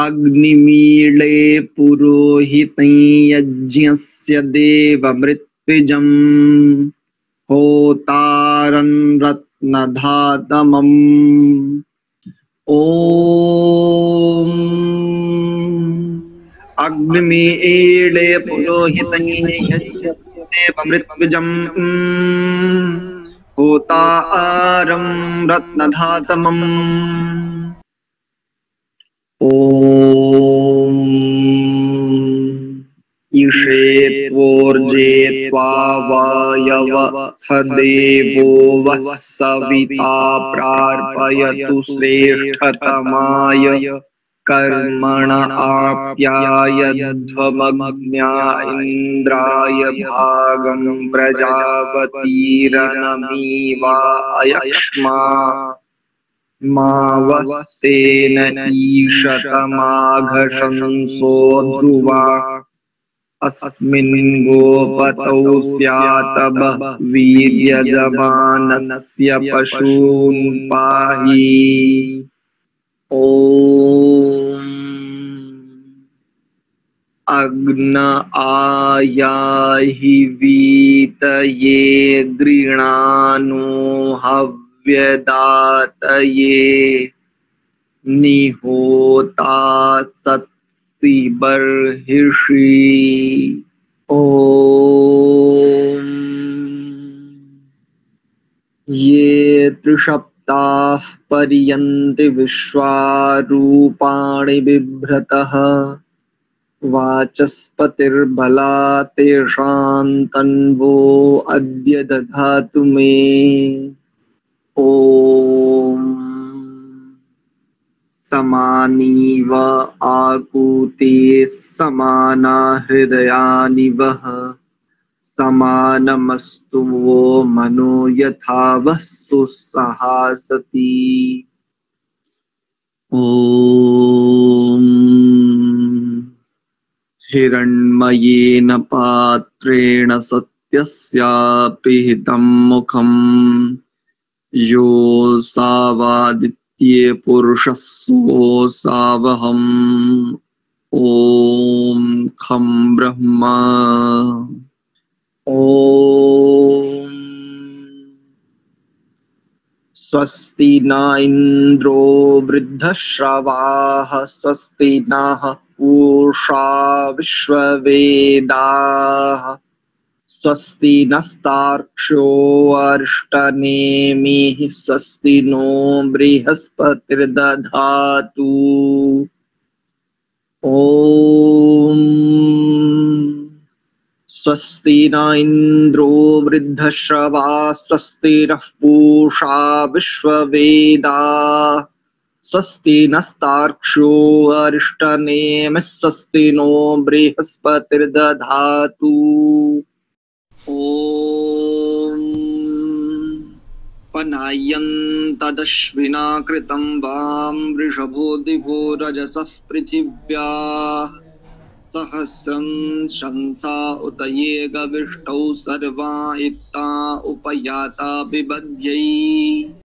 अग्निमीळे पुरोहितं यज्ञस्य देवमृत्युजम् होतारं रत्नधातमम् ओम अग्निमीळे पुरोहितं यज्ञस्य देवमृत्युजम् होतारं रत्नधातमम् ओम ईशेत्वोर्जे त्वावायवस्थदेवो वः सविता प्रार्पयतु श्रेष्ठतमाय कर्मण आप्यायध्वमग्न्या इन्द्राय भागं प्रजापतिरनमीवा अयक्ष्मा मावस्तेन ईशतमाघशंसो ध्रुवा अस्मिन् गोपतौ स्यात् वीर्यजमानस्य पशून् पाहि ओम अग्न आयाहि वीतये गृणानो हव्यदातये निहोता सत्सि बर्हिषि ओम ये त्रिसप्ताः पर्यन्ति विश्वारूपाणि बिभ्रतः वाचस्पतिर्बला तेषां तन्वो अद्य दधातु मे ओम समानीव आकूते समाना हृदयानि वः समानमस्तु वो मनो यथा वः सुसहासति ओम हिरण्मयेन पात्रेण सत्यस्यापि हितं मुखम् यो सावादित्ये पुरुषः सोऽसावहम् ॐ खं ब्रह्मा ॐ स्वस्ति न इन्द्रो वृद्धश्रवाः स्वस्ति नः पूषा विश्ववेदाः स्वस्ति नस्तार्क्ष्यो अरिष्टनेमिः स्वस्ति नो बृहस्पतिर्दधातु ॐ स्वस्ति न इन्द्रो वृद्धश्रवाः स्वस्ति नः पूषा विश्ववेदाः स्वस्ति नस्तार्क्ष्यो अरिष्टनेमिः स्वस्ति नो बृहस्पतिर्दधातु ओम पनायन्तदश्विना कृतं वां वृषभो दिवो रजसः पृथिव्याः सहस्रं शंसा उत ये गविष्टौ सर्वा इत्ता उपयाता बिबध्यै।